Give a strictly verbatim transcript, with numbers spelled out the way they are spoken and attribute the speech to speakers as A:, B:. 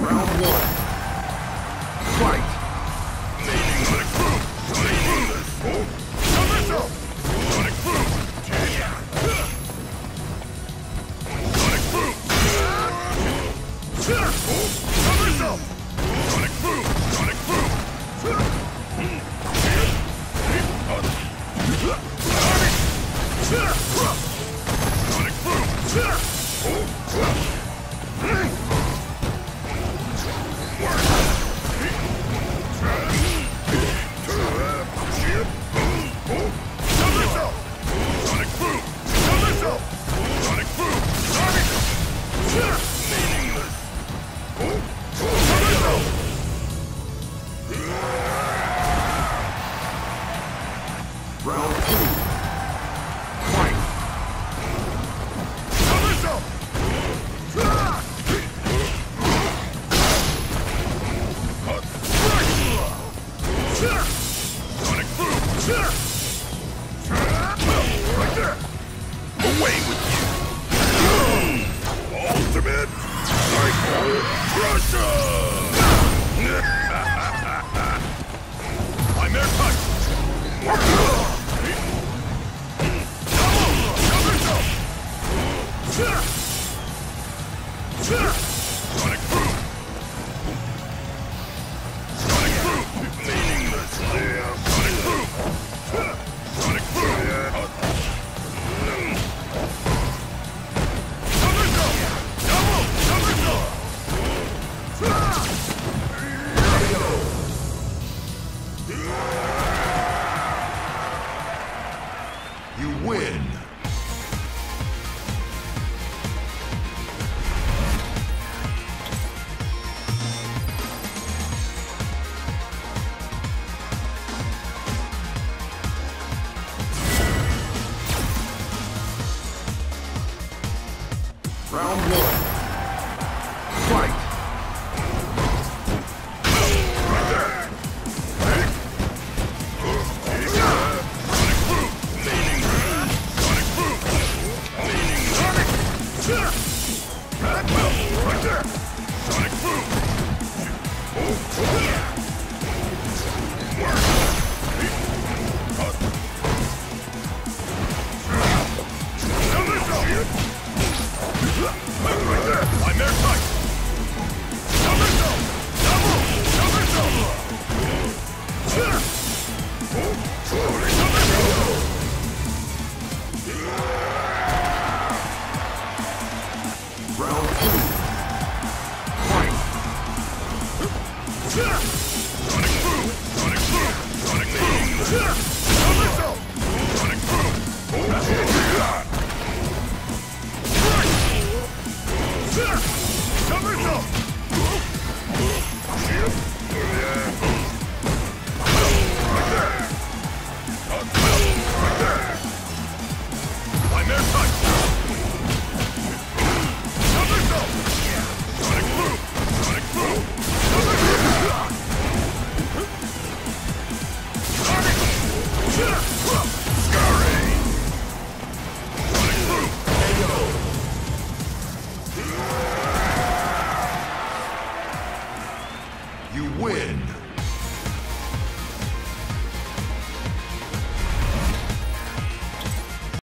A: Round one. Fight!
B: Sonic Boom! Sonic Boom! Somersault! Sonic Boom! Sonic Boom! Somersault! Sonic Boom! Sonic Boom! Sonic Boom! Somersault! Sonic Boom! Somersault! Sonic Boom! Sonic! Meaningless! Somersault!
A: Round two. Fight!
B: Somersault! Sonic Boom! Right there! Away with you! Ultimate Psycho Crusher! I'm air touch! Sonic Boom! Sonic Boom! Meaningless! Sonic Boom! Sonic Boom! Somersault! Double! Somersault!
A: You win! Round one. Fight!
B: Sonic Boom! Meaningless! Sonic Boom! Meaningless! Sonic! Right there! Sonic Boom! Somersault! Right there!